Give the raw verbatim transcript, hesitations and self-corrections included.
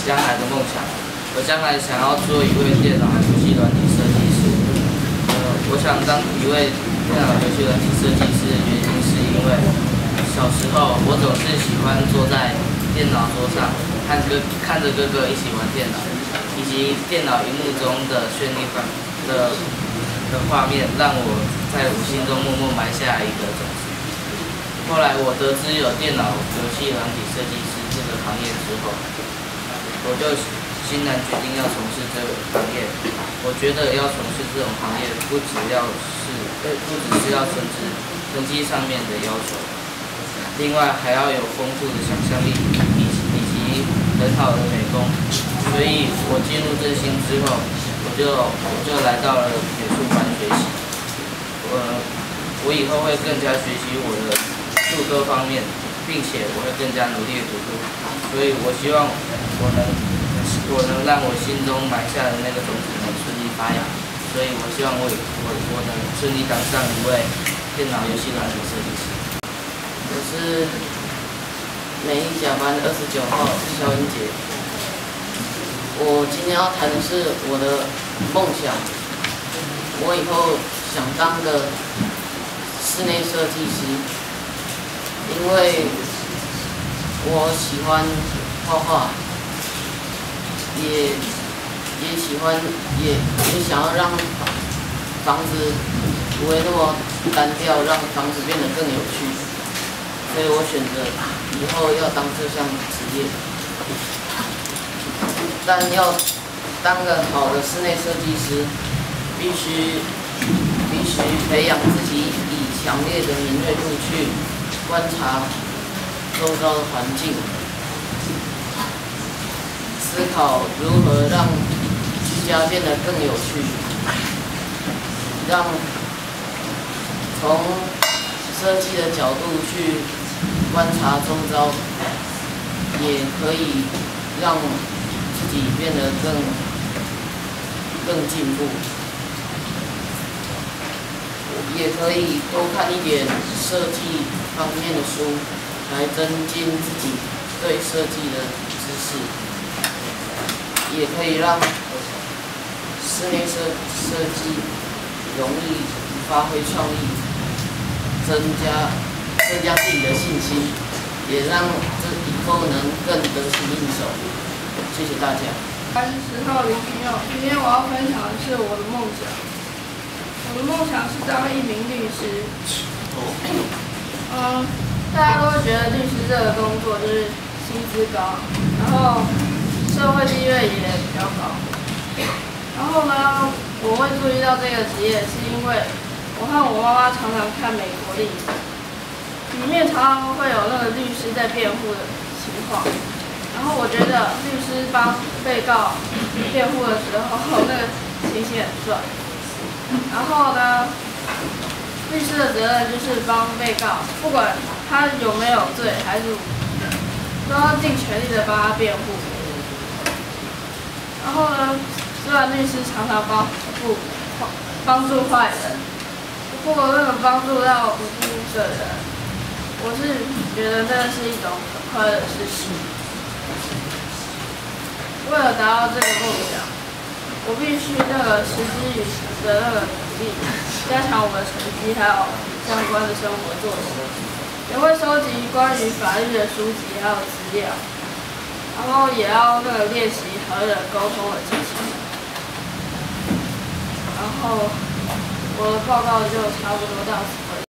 将来的梦想。我将来想要做一位电脑游戏软体设计师。呃，我想当一位电脑游戏软体设计师的原因是因为小时候我总是喜欢坐在电脑桌上看哥看着哥哥一起玩电脑，以及电脑荧幕中的绚丽画的的画面，让我在我心中默默埋下一个种子。后来我得知有电脑游戏软体设计师这个行业之后，我就欣然决定要从事这个行业。我觉得要从事这种行业，不只要是呃不只是要成绩成绩上面的要求，另外还要有丰富的想象力以以及很好的美工。所以我进入这新之后，我就我就来到了美术班学习。我我以后会更加学习我的术科方面，并且我会更加努力的读书。所以我希望我能我能让我心中埋下的那个种子能顺利发芽。所以我希望我我我能顺利当上一位电脑游戏软体设计师。我是美丽甲班二十九号肖英杰。我今天要谈的是我的梦想。我以后想当个室内设计师，因为我喜欢画画，也也喜欢也也想要让房子不会那么单调，让房子变得更有趣。所以我选择以后要当这项职业。但要当个好的室内设计师，必须必须培养自己以强烈的敏锐度去观察周遭的环境，思考如何让居家变得更有趣，让从设计的角度去观察周遭，也可以让自己变得更更进步，也可以多看一点设计方面的书，来增进自己对设计的知识，也可以让室内设设计容易发挥创意，增加增加自己的信心，也让这以后能更得心应手。谢谢大家。 我是十号林平佑，今天我要分享的是我的梦想。我的梦想是当一名律师。嗯，大家都会觉得律师这个工作就是薪资高，然后社会地位也比较高。然后呢，我会注意到这个职业，是因为我和我妈妈常常看美国历史，里面常常会有那个律师在辩护的情况。然后我觉得律师帮被告辩护的时候，那个情形很帅。然后呢，律师的责任就是帮被告，不管他有没有罪还是无罪，都要尽全力的帮他辩护。然后呢，虽然律师常常帮助帮助坏人，不过那个帮助到无辜的人，我是觉得这是一种很快乐的事情。为了达到这个梦想，我必须那个持之以恒的那个努力，加强我的成绩，还有相关的生活作息，也会收集关于法律的书籍还有资料，然后也要那个练习和人沟通的技巧。然后我的报告就差不多到此为止。